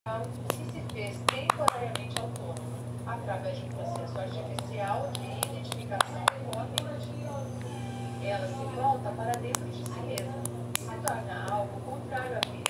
que se fez temporariamente autônoma, através de um processo artificial de identificação com a mente. Ela se volta para dentro de si mesma e se torna algo contrário à vida.